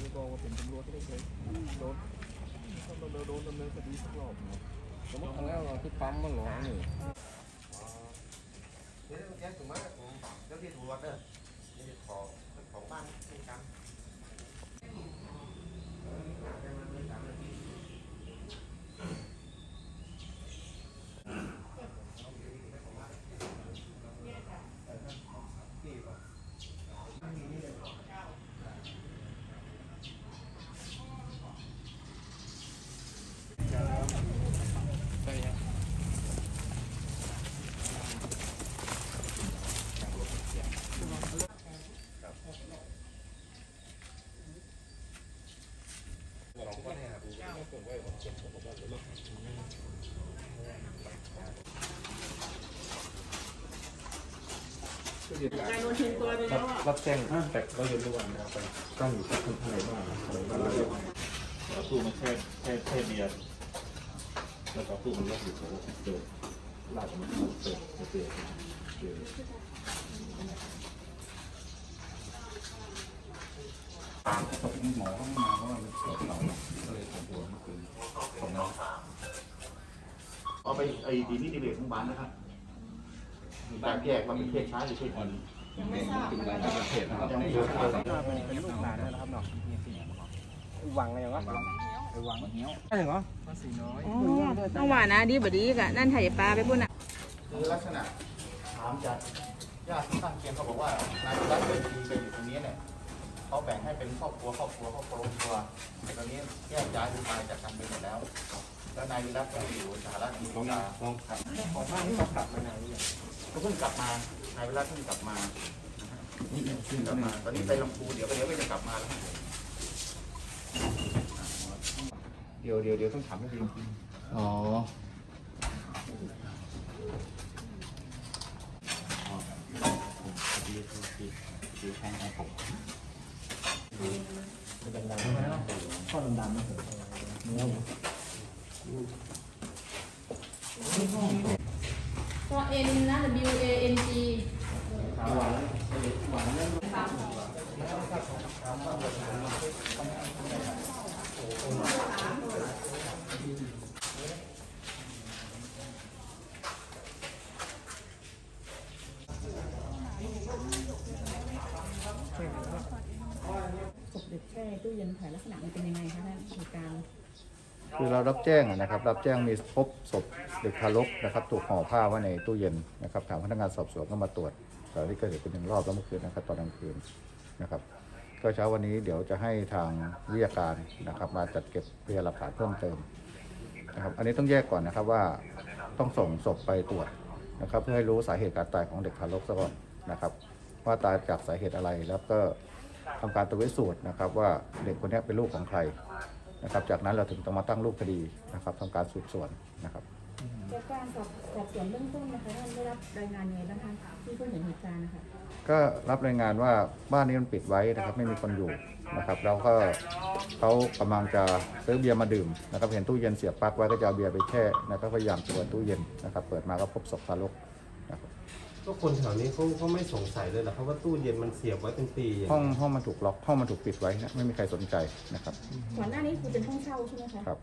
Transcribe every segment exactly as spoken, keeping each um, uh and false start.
กองว่าเป็นตำรวจไม่เคยโดนโดนโดนดำเนินคดีสักรอบสมมติครั้งแล้วเราที่ปั๊มมันหรอนี่เดี๋ยวแยกถึงมาผมเดี๋ยวที่ถูกรถเด้อนี่ของของบ้านนี่ครับรับแจ้งแต่ก็ยังรู้ว่าไปตั้งอยู่ที่ข้างในบ้านอะไรบ้านเราตู้มันแค่แค่แค่เบียร์แล้วก็ตู้มันล็อกอยู่แล้วเจอลากมันเปิดเจอเจอหมอเข้ามาเพราะว่ามันปวดเราก็เลยปวดเมื่อคืนของเราเอาไปไอ้ดีนี่ดีเบตของบ้านนะครับการแยกว่าเป็นเพศชายหรือเพศหญิงยังไม่ทราบเป็นรายละเอียดนะครับยังไม่รู้เป็นลูกหลานนะครับเนาะหวังอะไรวะหวังเหี้ยวใช่เหรอภาษีน้อยต้องหวานนะดีบดีกะนั่นไถ่ปลาไปพุ่นอ่ะคือลักษณะถามจากญาติข้างเคียงเขาบอกว่านายรัฐเป็นทีไปอยู่ตรงนี้เนี่ยเขาแบ่งให้เป็นครอบครัวครอบครัวครอบครัวครอบครัวแต่ตอนนี้แยกย้ายไปจากกันไปหมดแล้วแล้วนายวิรัตก็อยู่สหรัฐอเมริกาของของบ้านที่เขากลับมานานนี่เขาเพิ่งกลับมานายวิรัตเพิ่งกลับมานี่เพิ่งกลับมาตอนนี้ไปลำพูเดี๋ยวเดี๋ยวก็จะกลับมาแล้วเดี๋ยวเดี๋ยวเดี๋ยวต้องถามให้ดีอ๋อคือแทงของผมเป็นดำๆนะข้อดำๆนะผมเนื้อตัว N นะ W A N G หวานหวานนั่นศพเด็กแช่ตู้เย็นถ่ายลักษณะมันเป็นยังไงคะท่านเหตุการณ์คือเรารับแจ้งนะครับรับแจ้งมีพบศพเด็กทารกนะครับถูกห่อผ้าไว้ในตู้เย็นนะครับทางพนักงานสอบสวนก็มาตรวจสารที่เกิดเหตุเป็นหนึ่งรอบแล้วเมื่อคืนนะครับตอนกลางคืนนะครับก็เช้าวันนี้เดี๋ยวจะให้ทางวิทยาการนะครับมาจัดเก็บพยานหลักฐานเพิ่มเติมนะครับอันนี้ต้องแยกก่อนนะครับว่าต้องส่งศพไปตรวจนะครับเพื่อให้รู้สาเหตุการตายของเด็กทารกซะก่อนนะครับว่าตายจากสาเหตุอะไรแล้วก็ทำการตรวจพิสูจน์นะครับว่าเด็กคนนี้เป็นลูกของใครนะครับจากนั้นเราถึงต้องมาตั้งรูปคดีนะครับทำการสืบสวนนะครับจากการสอบสอบสวนเบื้องต้นนะคะท่านได้รับรายงานยังไงบ้างคะที่เพิ่งเห็นเหตุการณ์นะคะก็รับรายงานว่าบ้านนี้มันปิดไว้นะครับไม่มีคนอยู่นะครับแล้วก็เขากำลังจะซื้อเบียร์มาดื่มนะครับเห็นตู้เย็นเสียบปลั๊กไว้ก็จะเอาเบียร์ไปแช่นะครับพยายามเปิดตู้เย็นนะครับเปิดมาก็พบศพทารกนะครับก็คนแถวนี้เขาเขาไม่สงสัยเลยหรอเพราะว่าตู้เย็นมันเสียบไว้เป็นปีห้องห้องมันถูกล็อกห้องมันถูกปิดไว้นะไม่มีใครสนใจนะครับก่อนหน้านี้คือเป็นห้องเช่าใช่ไหมคะครับ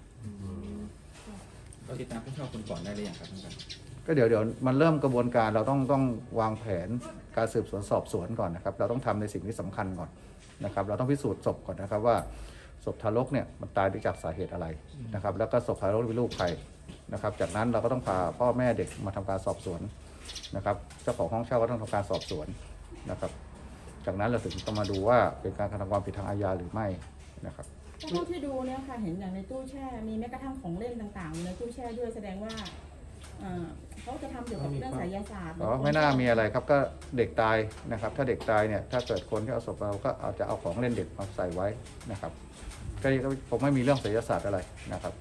เราติดตามผู้เช่าคนก่อนได้หรือยังครับท่านก็เดี๋ยวเดี๋ยวมันเริ่มกระบวนการเราต้องต้องวางแผนการสืบสวนสอบสวนก่อนนะครับเราต้องทำในสิ่งที่สำคัญก่อนนะครับเราต้องพิสูจน์ศพก่อนนะครับว่าศพทารกเนี่ยมันตายด้วยจากสาเหตุอะไรนะครับแล้วก็ศพทารกเป็นลูกใครนะครับจากนั้นเราก็ต้องพาพ่อแม่เด็กมาทำการสอบสวนนะครับเจ้าของห้องเช่าก็ต้องทำการสอบสวนนะครับจากนั้นเราถึงจะมาดูว่าเป็นการกระทำความผิดทางอาญาหรือไม่นะครับเท่าที่ดูเนี่ยค่ะเห็นอย่างในตู้แช่มีแม้กระทั่งของเล่นต่างๆในตู้แช่ด้วยแสดงว่าเขาจะทำเกี่ยวกับเรื่องไสยศาสตร์อ๋อไม่น่ามีอะไรครับก็เด็กตายนะครับถ้าเด็กตายเนี่ยถ้าเกิดคนที่เอาศพเราก็อาจจะเอาของเล่นเด็กมาใส่ไว้นะครับก็ผมไม่มีเรื่องไสยศาสตร์อะไรนะครับ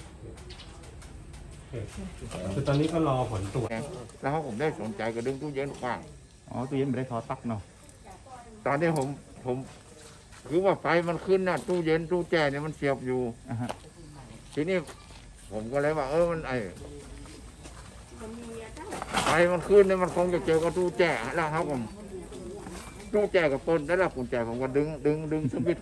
คือตอนนี้ก็รอผลตรวจแล้วผมได้สนใจกับเรื่องตู้เย็นกว้างอ๋อตู้เย็นไม่ได้ทอดตักเนาะตอนนี้ผมผมคือว่าไฟมันขึ้นนะตู้เย็นตู้แช่เนี่ยมันเสียบอยู่ทีนี้ผมก็เลยว่าเออมันไอไฟมันขึ้นเนี่ยมันคงจะเจอกับตู้แช่แล้วครับผมตู้แช่กับปนแล้วกุญแจผมก็ดึงดึงดึงสวิตช์กว้าง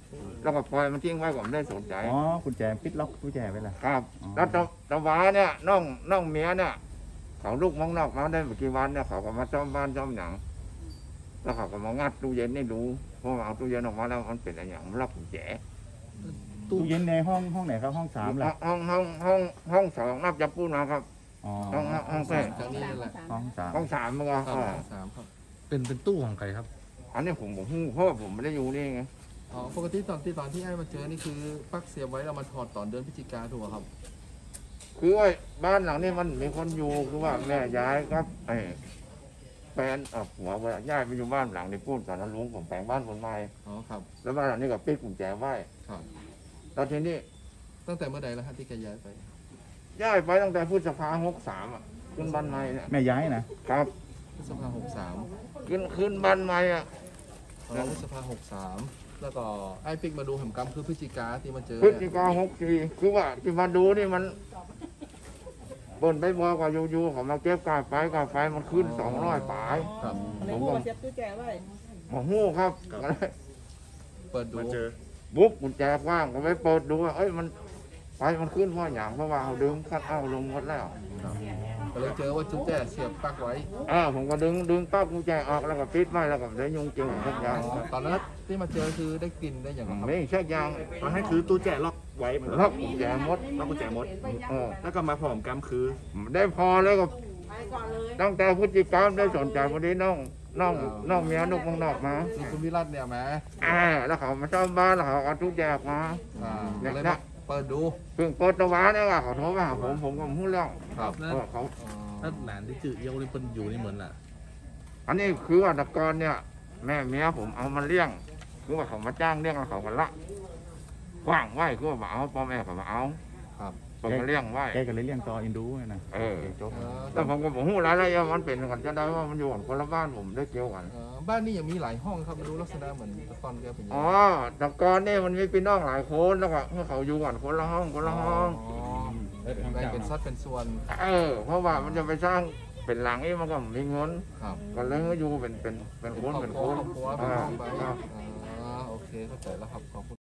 แล้วก็ปล่อยมันทิ้งไว้ผมได้สนใจอ๋อกุญแจปิดล็อกกุญแจไว้ละครับอ๋อแล้วตะตะวาเนี่ยน้องน้องเมียเนี่ยเขาลูกมองนอกมาได้ไม่กี่วันเนี่ยเขาก็มาซ่อมบ้านซ่อมหนังแล้วเขาก็มางัดตู้เย็นให้ดูเพราะว่าเอาตู้เย็นออกมาแล้วมันเป็นอะไรอย่างมันล็อกกุญแจตู้เย็นในห้องห้องไหนครับห้องสามเหรอห้องห้องห้องห้องสองนับจับปูนมาครับอ๋อห้องห้องห้องแรกจากนี้แหละห้องสามห้องสามมันก็ครับอ่าสามครับเป็นเป็นตู้ของใครครับอันนี้ผมผมเพราะว่าผมไม่ได้อยู่นี่ไงอ๋อปกติตอนที่ตอนที่ไอ้มาเจอนี่คือปลั๊กเสียบไว้เรามาถอดตอนเดือนพฤศจิกาถูกไหมครับคือว่าบ้านหลังนี้มันมีคนอยู่คือว่าแม่ย้ายครับไอ้แฟนเอ่อหัวว่าย้ายไปอยู่บ้านหลังนี้พูดตอนนั้นลุงผมแปลงบ้านคนใหม่อ๋อครับแล้วบ้านหลังนี้ก็ปิดกุญแจไว้ครับแล้วทีนี้ตั้งแต่เมื่อใดแล้วฮะที่แกย้ายไปย้ายไปตั้งแต่พฤษภาหกสามอ่ะขึ้นบ้านใหม่เนี่ยแม่ย้ายนะครับพฤษภาหกสามขึ้นขึ้นบ้านใหม่อ่ะอ๋อพฤษภาหกสามแล้วก็ไอ้ปิกมาดูแหมกรรมคือพฤศจิกาที่มาเจอพฤศเนี่จิยกาหกสี่คือว่าที่มาดูนี่มันบนไปบอกว่าอยู่ๆเขามาเก็บกาไฟกาไฟมันขึ้นสองร้อยปลายครับในตู้มาเสียบตู้แจไว้โอ้โหครับก็เลยเปิดดูบุ๊กกุญแจกว้างก็ไปเปิดดูว่าเอ้ยมันไฟมันขึ้นเพราะอย่างเพราะว่าเขาดึงคัดเอาลงหมดแล้วก็เลยเจอว่าจุ๊แจ้เสียบปลั๊กไว้อ่าผมก็ดึงดึงปั๊บกุญแจออกแล้วก็ปิดไว้แล้วก็ได้ยุงเจอทุกอย่างอ๋อตอนนั้นที่มาเจอคือได้กลิ่นได้อย่างไรครับไม่ใช่ยางมาให้คือตู้แจล็อกไว้เหมือนล็อกกุญแจหมดล็อกกุญแจหมดเออแล้วก็มาพร้อมกันคือได้พอแล้วก็ตั้งแต่พฤศจิกายนได้สนใจวันนี้น้องน้องน้องเมียนุกมังนอกมาคือคุณวิรัตเนี่ยแหมอ่าแล้วเขามาซ่อมบ้านแล้วเขาเอาทุกแจกมาอ่าเนี่ยก็เลยนะมาเปิดดูเพิ่งเปิดตะวันเนี่ยว่ะเขาโทรมาหาผมผมก็พูดเรื่องครับเออเขาอ๋อถ้าหลานที่จืดเยี่ยวนี่เป็นอยู่นี่เหมือนล่ะอันนี้คือว่าแตะกอนเนี่ย แม่เมียผมเอามาเลี้ยง คือว่าเขามาจ้างเลี้ยงแล้วเขาก็ละกว้างไว้คือว่ามาเอาพ่อแม่เขามาเอาครับผมก็เลี้ยงไว้แกก็เลยเลี้ยงต่ออินดูไงนะเออโจ๊กเออแต่ผมก็บอกหูรายละเอียดมันเป็นกันจะได้ว่ามันอยู่กับคนละบ้านผมได้เกี่ยวกันเอ่อบ้านนี้ยังมีหลายห้องครับไม่รู้ลักษณะเหมือนตะกอนแกเป็นยังอ๋ไงอแตะกอนเนี่ยมันมีพี่น้องหลายคนแล้วก็เมื่อเขาอยู่กันคนละห้องคนละห้องอ๋อแบ่งเป็นสัดเป็นส่วนเออ เพราะว่ามันจะไปสร้างเป็นหลังนี้มันก็ไม่มีเงินครับก็เลยมาอยู่เป็นเป็นเป็นคนเป็นคนครอบครัวเป็นอ่าห้องไปครับอ่าโอเคเข้าใจแล้วครับขอบคุณ